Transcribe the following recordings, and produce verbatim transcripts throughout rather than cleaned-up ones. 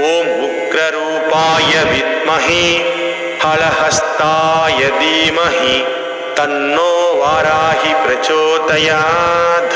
ஓம் உக்ரரூபாய வித்மஹே ஹலஹஸ்தாய தீமஹி தன்னோ வாராஹி பிரச்சோதயாத்.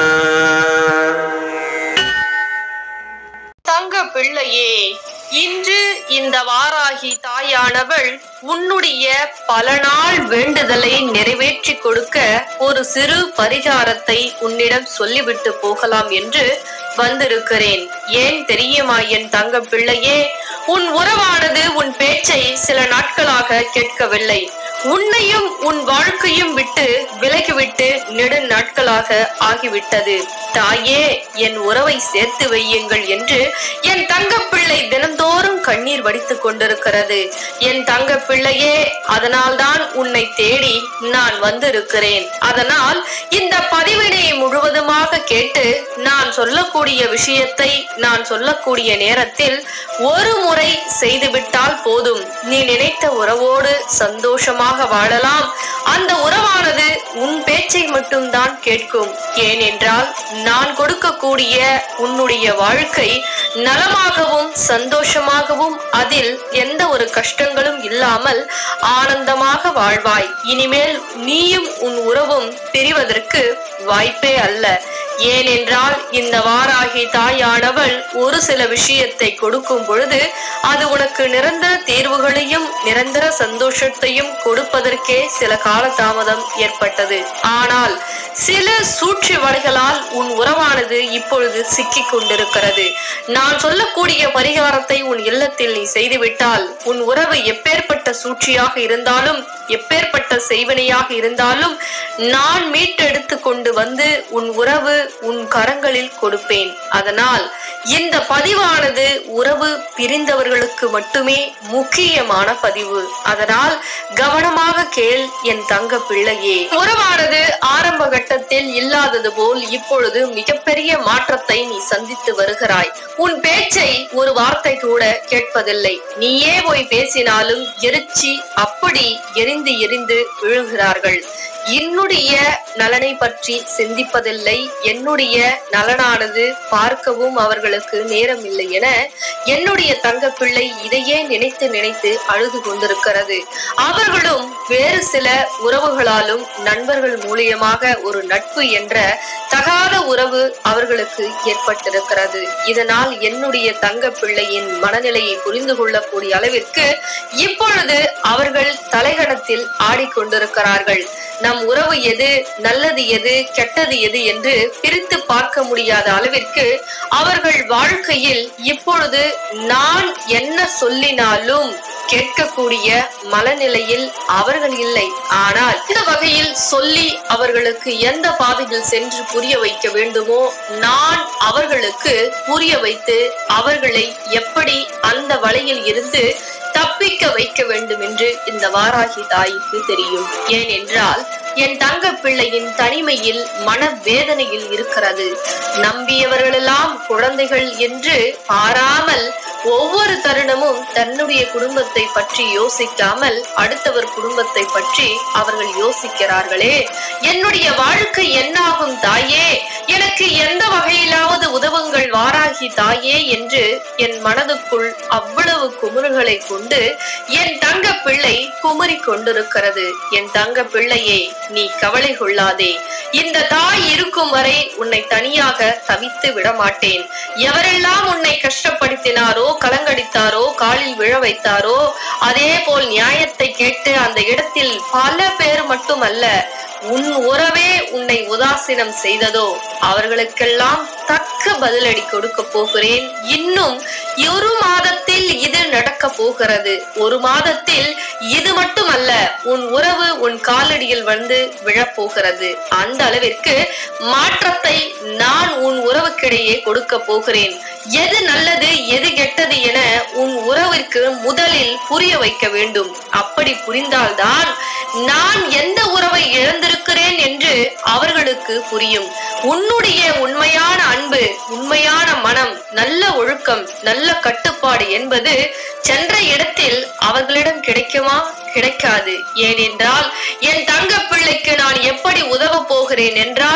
தங்க பிள்ளையே, இன்று இந்த வாராகி தாயானவள் உன்னுடைய பல நாள் வேண்டுதலை நிறைவேற்றி கொடுக்க ஒரு சிறு பரிகாரத்தை உன்னிடம் சொல்லிவிட்டு போகலாம் என்று வந்திருக்கிறேன். ஏன் தெரியுமா என் தங்க பிள்ளையே, உன் உறவானது உன் பேச்சை சில நாட்களாக கேட்கவில்லை. உன்னையும் உன் வாழ்க்கையும் விட்டு விலகிவிட்டு நெடு நாட்களாக ஆகிவிட்டது. தாயே, என் உறவை சேர்த்து வையுங்கள் என்று என் தங்க பிள்ளை தினந்தோறும் கண்ணீர் வடித்துக் கொண்டிருக்கிறது. என் தங்க பிள்ளையே, அதனால்தான் உன்னை தேடி நான் வந்திருக்கிறேன். அதனால் இந்த பதிவினை முழுவதுமாக கேட்டு நான் சொல்லக்கூடிய விஷயத்தை நான் சொல்லக்கூடிய நேரத்தில் ஒரு முறை செய்துவிட்டால் போதும். நீ நினைத்த உறவோடு சந்தோஷமாக வாழலாம். அந்த உறவானது உன் பேச்சை மட்டும்தான் கேட்கும். ஏனென்றால் நான் கொடுக்கக்கூடிய உன்னுடைய வாழ்க்கை நலமாகவும் சந்தோஷமாகவும் அதில் எந்த ஒரு கஷ்டங்களும் இல்லாமல் ஆனந்தமாக வாழ்வாய். இனிமேல் நீயும் உன் உறவும் பிரிவதற்கு வாய்ப்பே அல்ல. ஏனென்றால் இந்த வாராகி தாயானவள் ஒரு சில விஷயத்தை கொடுக்கும் பொழுது அது உனக்கு நிரந்தர தீர்வுகளையும் நிரந்தர சந்தோஷத்தையும் கொடுப்பதற்கே சில கால தாமதம் ஏற்பட்டது. ஆனால் சில சூழ்ச்சி வலைகளால் உன் உறவானது இப்பொழுது சிக்கிக் கொண்டிருக்கிறது. நான் சொல்லக்கூடிய பரிகாரத்தை உன் இல்லத்தில் நீ செய்துவிட்டால் உன் உறவு எப்பேற்பட்ட சூழ்ச்சியாக இருந்தாலும் எப்பேற்பட்ட செய்வினையாக இருந்தாலும் நான் மீட்டெடுத்து கொண்டு வந்து உன் உறவு உன் கரங்களில் கொடுப்பேன். அதனால் இந்த பதிவானது உறவு பிரிந்தவர்களுக்கு மட்டுமே முக்கியமான பதிவு. அதனால் கவனமாக கேள் என் தங்க பிள்ளையே. உறவானது ஆரம்ப கட்டத்தில் இல்லாதது போல் இப்பொழுது மிகப்பெரிய மாற்றத்தை நீ சந்தித்து வருகிறாய். உன் பேச்சை ஒரு வார்த்தை கூட கேட்பதில்லை. நீயே போய் பேசினாலும் எரிச்சி அப்படி எரிந்து எரிந்து விழுகிறார்கள். என்னுடைய நலனை பற்றி சிந்திப்பதில்லை. என்னுடைய நலனானது பார்க்கவும் அவர்களுக்கு நேரம் இல்லை என என்னுடைய தங்க பிள்ளை இதையே நினைத்து நினைத்து அழுது கொண்டிருக்கிறது. அவர்களும் வேறு சில உறவுகளாலும் நண்பர்கள் மூலியமாக ஒரு நட்பு என்ற தகாத உறவு அவர்களுக்கு ஏற்பட்டிருக்கிறது. இதனால் என்னுடைய தங்க பிள்ளையின் மனநிலையை புரிந்து கொள்ளக்கூடிய அளவிற்கு இப்பொழுது அவர்கள் தலைகணத்தில் ஆடிக்கொண்டிருக்கிறார்கள். நம் உறவு எது, நல்லது எது, கெட்டது எது என்று பிரித்து பார்க்க முடியாத அளவிற்கு அவர்கள் வாழ்க்கையில் இப்பொழுது நான் என்ன சொல்லினாலும் கேட்கக்கூடிய மனநிலையில் அவர்கள் இல்லை. ஆனால் இந்த வகையில் சொல்லி அவர்களுக்கு எந்த பாதையில் சென்று புரிய வைக்க வேண்டுமோ நான் அவர்களுக்கு புரிய வைத்து அவர்களை எப்படி அந்த வலையில் இருந்து தப்பிக்க வைக்க வேண்டும் என்று இந்த வாராகி தாய்க்கு தெரியும். ஏனென்றால் என் தங்க பிள்ளையின் தனிமையில் மன வேதனையில் இருக்கிறது. நம்பியவர்களெல்லாம் குழந்தைகள் என்று பாராமல் ஒவ்வொரு தருணமும் தன்னுடைய குடும்பத்தை பற்றி யோசிக்காமல் அடுத்தவர் குடும்பத்தை பற்றி அவர்கள் யோசிக்கிறார்களே. என்னுடைய வாழ்க்கை என்னாகும் தாயே, எனக்கு எந்த வகையிலாவது உதவுங்கள் வாராகி தாயே என்று என் மனதுக்குள் அவ்வளவு குமுறுகளை கொண்டு என் தங்க பிள்ளை குமரி கொண்டிருக்கிறது. என் தங்க பிள்ளையே, நீ கவலை கொள்ளாதே. இந்த தாய் இருக்கும் வரை உன்னை தனியாக தவித்து விட மாட்டேன். எவரெல்லாம் உன்னை கஷ்டப்படுத்தினாரோ, கலங்கடித்தாரோ, காலில் விழ வைத்தாரோ, அதே போல் நியாயத்தை கேட்டு அந்த இடத்தில் பல பேர் மட்டுமல்ல உன் உறவே உன்னை உதாசீனம் செய்ததோ அவர்களுக்கெல்லாம் தக்க பதிலடி கொடுக்க போகிறேன். இன்னும் ஒரு மாதத்தில் இது நடக்க போகிறது. ஒரு மாதத்தில் இது மட்டுமல்ல, உன் உறவு உன் காலடியில் வந்து விழப்போகிறது. அந்த அளவிற்கு மாற்றத்தை நான் உன் உறவுக்கிடையே கொடுக்க போகிறேன். எது நல்லது எது கெட்டது என உன் உறவிற்கு முதலில் புரிய வைக்க வேண்டும். அப்படி புரிந்தால்தான் நான் எந்த உறவை இழந்திருக்கிறேன் என்று அவர்களுக்கு புரியும். உன்னுடைய உண்மையான அன்பு, உண்மையான மனம், நல்ல ஒழுக்கம், நல்ல கட்டுப்பாடு என்பது சென்ற இடத்தில் அவர்களிடம் கிடைக்குமா? கிடைக்காது. ஏனென்றால் என் தங்க பிள்ளைக்கு நான் எப்படி உதவ போகிறேன் என்றால்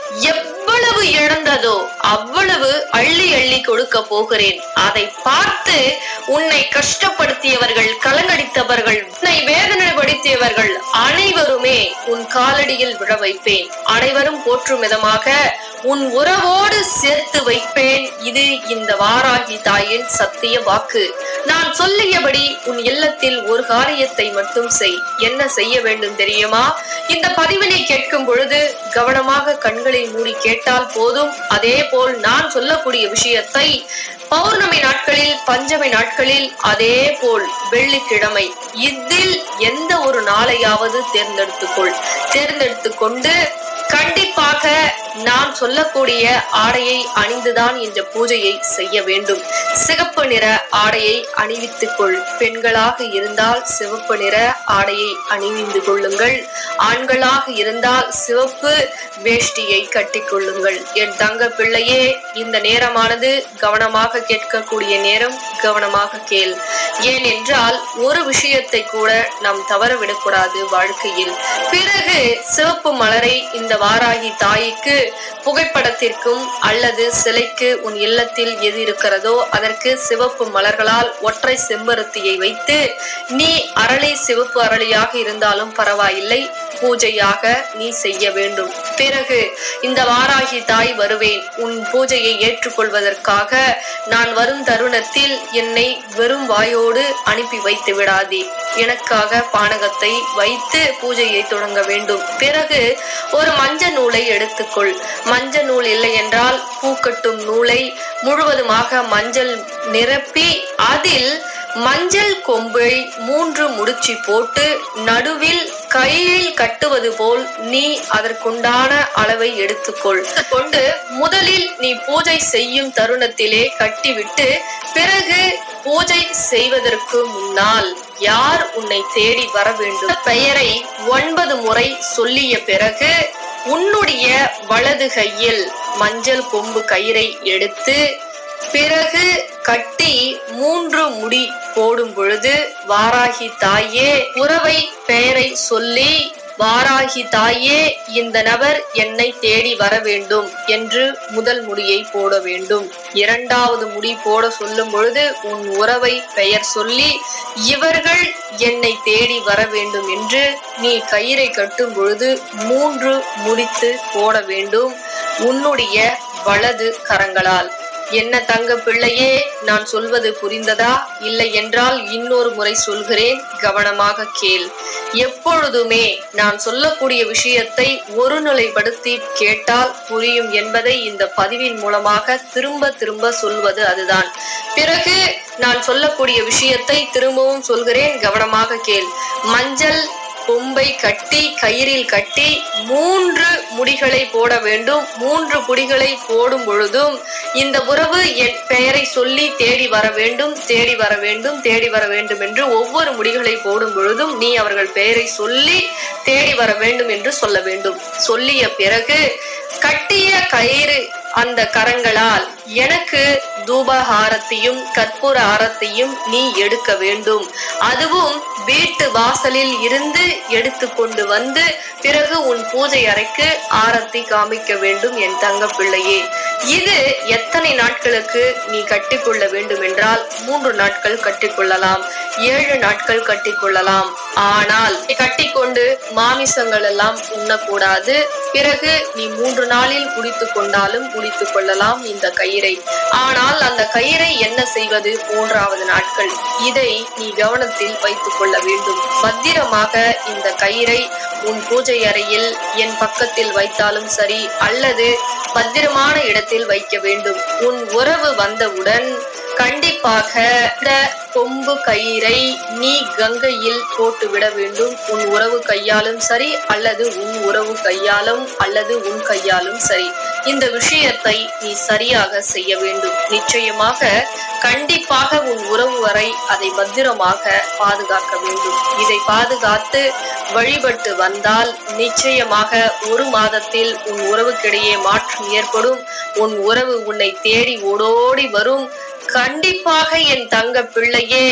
எவ்வளவு இழந்ததோ அவ்வளவு அள்ளி அள்ளி கொடுக்க போகிறேன். அதை பார்த்து உன்னை கஷ்டப்படுத்தியவர்கள், கலங்கடித்தவர்கள், உன்னை வேதனைப்படுத்தியவர்கள் அனைவருமே உன் காலடியில் விழ வைப்பேன். அனைவரும் போற்றும் விதமாக உன் உறவோடு சேர்த்து வைப்பேன். இது இந்த வாராகி தாயின் சத்திய வாக்கு. நான் சொல்லியபடி உன் இல்லத்தில் ஒரு காரியத்தை மட்டும் செய். என்ன செய்ய வேண்டும் தெரியுமா? இந்த பதிவினை கேட்கும் பொழுது கவனமாக கண்களை மூடி கேட்டால் போதும். அதே போல் நான் சொல்லக்கூடிய விஷயத்தை பௌர்ணமி நாட்களில், பஞ்சமி நாட்களில், அதே போல் வெள்ளிக்கிழமை, இதில் எந்த ஒரு நாளையாவது தேர்ந்தெடுத்துக்கொள். தேர்ந்தெடுத்து கொண்டு கண்டிப்பாக நான் சொல்லக்கூடிய ஆடையை அணிந்துதான் இந்த பூஜையை செய்ய வேண்டும். சிகப்பு நிற ஆடையை அணிவித்துக் கொள். பெண்களாக இருந்தால் சிவப்பு நிற ஆடையை அணிவிந்து கொள்ளுங்கள். ஆண்களாக இருந்தால் சிவப்பு வேஷ்டியை கட்டிக் கொள்ளுங்கள். என் தங்க பிள்ளையே, இந்த நேரமானது கவனமாக கேட்கக்கூடிய நேரம். கவனமாக கேள். ஏனென்றால் ஒரு விஷயத்தை கூட நாம் தவறவிடக்கூடாது வாழ்க்கையில். பிறகு சிவப்பு மலரை இந்த வாராகி தாய்க்கு புகைப்படத்திற்கும் அல்லது சிலைக்கு உன் இல்லத்தில் எது இருக்கிறதோ அதற்கு சிவப்பு மலர்களால் ஒற்றை செம்பருத்தியை வைத்து, நீ அரளி சிவப்பு அரளியாக இருந்தாலும் பரவாயில்லை, பூஜையாக நீ செய்ய வேண்டும். பிறகு இந்த வாராகி தாய் வருவேன் உன் பூஜையை ஏற்றுக்கொள்வதற்காக. நான் வரும் தருணத்தில் என்னை வெறும் வாயோடு அனுப்பி வைத்து விடாதே. எனக்காக பானகத்தை வைத்து பூஜையை தொடங்க வேண்டும். பிறகு ஒரு மஞ்சள் நூலை எடுத்துக்கொள். மஞ்சள் நூல் இல்லை என்றால் பூக்கட்டும் நூலை முழுவதுமாக மஞ்சள் நிரப்பி அதில் மஞ்சள் கொம்பை மூன்று முடிச்சு போட்டு நடுவில் கையில் கட்டுவது போல் நீ அதற்குண்டான அளவை எடுத்துக்கொள். கொண்டு முதலில் நீ பூஜை செய்யும் தருணத்திலே கட்டிவிட்டு, பிறகு பூஜை செய்வதற்கு முன்னால் யார் உன்னை தேடி வர வேண்டும் பெயரை ஒன்பது முறை சொல்லிய பிறகு உன்னுடைய வலது கையில் மஞ்சள் கொம்பு கயிறை எடுத்து பிறகு கட்டி மூன்று முடி போடும் பொழுது வாராகி தாயே உறவை பெயரை சொல்லி, வாராகி தாயே இந்த நபர் என்னை தேடி வர வேண்டும் என்று முதல் முடியை போட வேண்டும். இரண்டாவது முடி போட சொல்லும் பொழுது உன் உறவை பெயர் சொல்லி, இவர்கள் என்னை தேடி வர வேண்டும் என்று நீ கயிறை கட்டும் பொழுது மூன்று முடித்து போட வேண்டும் உன்னுடைய வலது கரங்களால். என்ன தங்க பிள்ளையே, நான் சொல்வது புரிந்ததா? இல்லை என்றால் இன்னொரு முறை சொல்கிறேன், கவனமாக கேள். எப்பொழுதுமே நான் சொல்லக்கூடிய விஷயத்தை ஒருநிலைப்படுத்தி கேட்டால் புரியும் என்பதை இந்த பதிவின் மூலமாக திரும்ப திரும்ப சொல்வது அதுதான். பிறகு நான் சொல்லக்கூடிய விஷயத்தை திரும்பவும் சொல்கிறேன், கவனமாக கேள். மஞ்சள் கொம்பை கட்டி கயிறில் கட்டி மூன்று முடிகளை போட வேண்டும். மூன்று முடிகளை போடும் பொழுதும் இந்த உறவு என் பெயரை சொல்லி தேடி வர வேண்டும், தேடி வர வேண்டும், தேடி வர வேண்டும் என்று ஒவ்வொரு முடிகளை போடும் பொழுதும் நீ அவர்கள் பெயரை சொல்லி தேடி வர வேண்டும் என்று சொல்ல வேண்டும். சொல்லிய பிறகு கட்டிய கயிறு அந்த கரங்களால் எனக்கு தூபஹாரத்தையும் கற்பூர ஆரத்தையும் நீ எடுக்க வேண்டும். அதுவும் வீட்டு வாசலில் இருந்து எடுத்து கொண்டு வந்து பிறகு உன் பூஜை அறைக்கு ஆரத்தி காமிக்க வேண்டும் என் தங்க பிள்ளையே. இது எத்தனை நாட்களுக்கு நீ கட்டிக்கொள்ள வேண்டும் என்றால் மூன்று நாட்கள் கட்டிக்கொள்ளலாம், ஏழு நாட்கள் கட்டிக்கொள்ளலாம். ஆனால் கட்டிக்கொண்டு மாமிசங்கள் எல்லாம் உண்ணக்கூடாது. பிறகு நீ மூன்று நாளில் குடித்து கொண்டாலும் குடித்து கொள்ளலாம் இந்த கயிறை. ஆனால் அந்த கயிறை என்ன செய்வது மூன்றாவது நாட்கள்? இதை நீ கவனத்தில் வைத்துக் கொள்ள வேண்டும். பத்திரமாக இந்த கயிறை உன் பூஜை அறையில் என் பக்கத்தில் வைத்தாலும் சரி, அல்லது பத்திரமான இடத்தில் வைக்க வேண்டும். உன் உறவு வந்தவுடன் கண்டிப்பாக இந்த கொம்பு கயிறை நீ கங்கையில் போட்டு விட வேண்டும். உன் உறவு கையாலும் சரி, அல்லது உன் உறவு கையாலும் அல்லது உன் கையாலும் சரி. இந்த விஷயத்தை நீ சரியாக செய்ய வேண்டும். நிச்சயமாக கண்டிப்பாக உன் உறவு வரை அதை பத்திரமாக பாதுகாக்க வேண்டும். இதை பாதுகாத்து வழிபட்டு வந்தால் நிச்சயமாக ஒரு மாதத்தில் உன் உறவுக்கிடையே மாற்றம் ஏற்படும். உன் உறவு உன்னை தேடி ஓடோடி வரும். கண்டிப்பாக என் தங்க பிள்ளையே,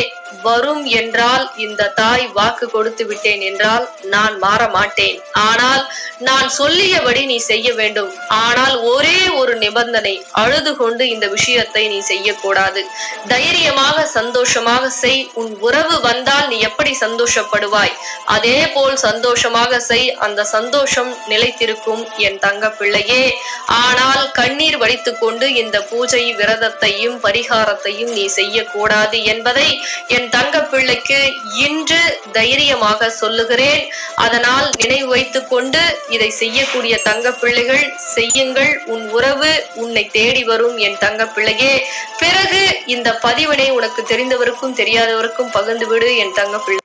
வரும் என்றால் இந்த தாய் வாக்கு கொடுத்து விட்டேன் என்றால் நான் மாற மாட்டேன். ஆனால் நான் சொல்லியபடி நீ செய்ய வேண்டும். ஆனால் ஒரே ஒரு நிபந்தனை, அழுது கொண்டு இந்த விஷயத்தை நீ செய்யக்கூடாது. தைரியமாக சந்தோஷமாக செய். உன் உறவு வந்தால் நீ எப்படி சந்தோஷப்படுவாய் அதே போல் சந்தோஷமாக செய். அந்த சந்தோஷம் நிலைத்திருக்கும் என் தங்க பிள்ளையே. ஆனால் கண்ணீர் வடித்துக் கொண்டு இந்த பூஜை விரதத்தையும் பரிகாரத்தையும் நீ செய்யக்கூடாது என்பதை என் தங்க பிள்ளைக்கு இன்று தைரியமாக சொல்லுகிறேன். அதனால் நினைவு வைத்துக் கொண்டு இதை செய்யக்கூடிய தங்க பிள்ளைகள் செய்யுங்கள். உன் உறவு உன்னை தேடி வரும் என் தங்க பிள்ளையே. பிறகு இந்த பதிவினை உனக்கு தெரிந்தவருக்கும் தெரியாதவருக்கும் பகிர்ந்து விடு என் தங்க பிள்ளை.